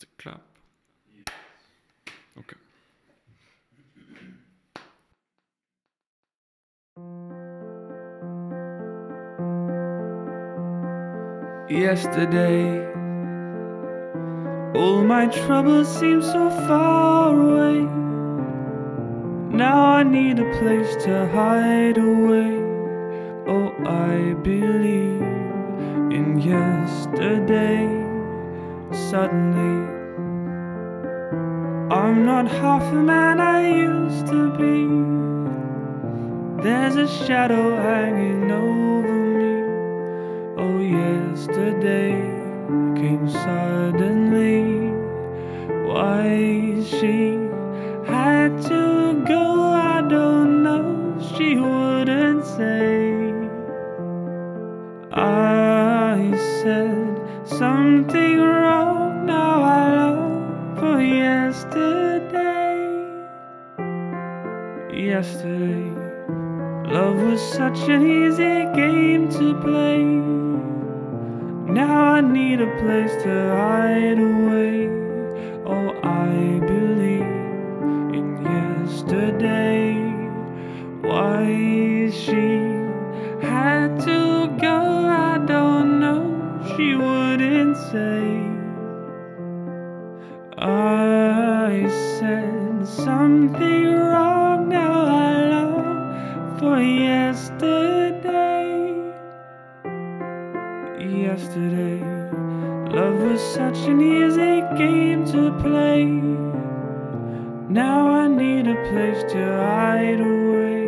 to clap. Okay. Yesterday, all my troubles seem so far away. Now I need a place to hide away. Oh, I believe in yesterday. Suddenly, I'm not half the man I used to be. There's a shadow hanging over me. Oh, yesterday came suddenly. Why she had to go, I don't know. She wouldn't say. I said something wrong, now I long for yesterday. Yesterday, love was such an easy game to play. Now I need a place to hide away. Oh, I believe in yesterday. Why she had to go, I don't know. She wouldn't say. I said something wrong, now I long for yesterday. Yesterday, love was such an easy game to play. Now I need a place to hide away.